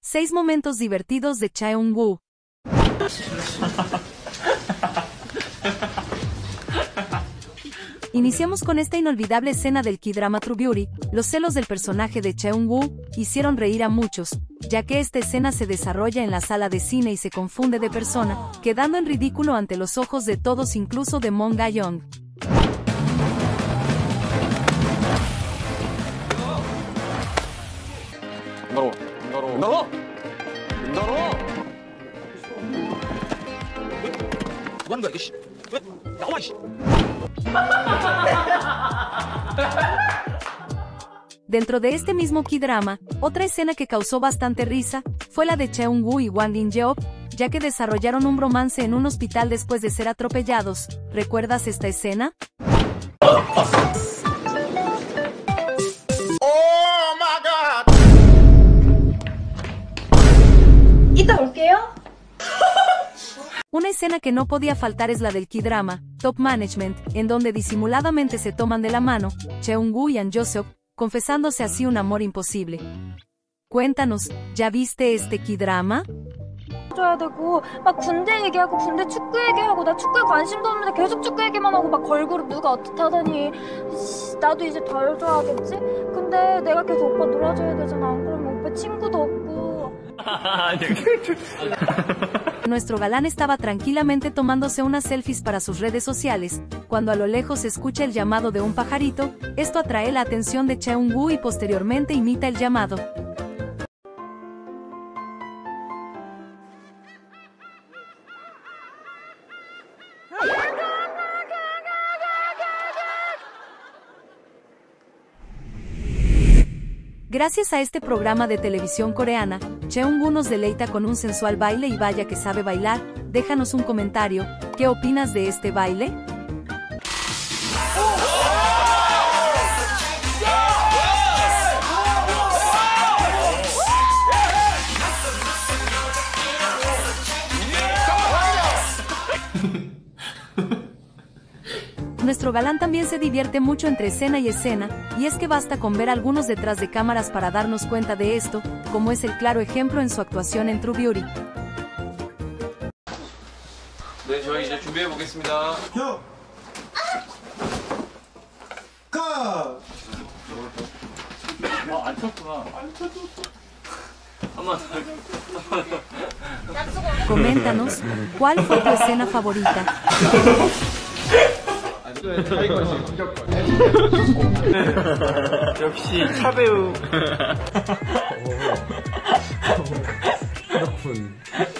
6 momentos divertidos de Cheung-woo. Iniciamos con esta inolvidable escena del K-drama True Beauty. Los celos del personaje de Cheung-woo hicieron reír a muchos, ya que esta escena se desarrolla en la sala de cine y se confunde de persona, quedando en ridículo ante los ojos de todos, incluso de Moon Ga-young. Dentro de este mismo K-drama, otra escena que causó bastante risa fue la de Cheung-woo y Hwang In-jeok, ya que desarrollaron un romance en un hospital después de ser atropellados. ¿Recuerdas esta escena? Oh my God. 이따 올게요. Una escena que no podía faltar es la del K-drama Top Management, en donde disimuladamente se toman de la mano Cheung-woo y An Jo-seok, confesándose así un amor imposible. Cuéntanos, ¿ya viste este K-drama? 줘야 되고 막 군대 얘기하고 군대 축구 얘기하고 나 축구에 관심도 없는데 계속 축구 얘기만 하고 막 걸그룹 누가 어떻다더니 나도 이제 덜 좋아하겠지? 근데 내가 계속 오빠 놀아줘야 되잖아. 안 그러면 오빠 친구도 없고. Nuestro galán estaba tranquilamente tomándose unas selfies para sus redes sociales, cuando a lo lejos se escucha el llamado de un pajarito. Esto atrae la atención de Cheung-woo y posteriormente imita el llamado. Gracias a este programa de televisión coreana, Cheung-woo nos deleita con un sensual baile y vaya que sabe bailar. Déjanos un comentario, ¿qué opinas de este baile? Nuestro galán también se divierte mucho entre escena y escena, y es que basta con ver algunos detrás de cámaras para darnos cuenta de esto, como es el claro ejemplo en su actuación en True Beauty. 네, 저희 이제 준비해 보겠습니다. 형. 가. 안 쳤구나. 안 쳤어. 한번 Coméntanos, ¿cuál fue tu escena favorita? 역시 차배우. 그렇군.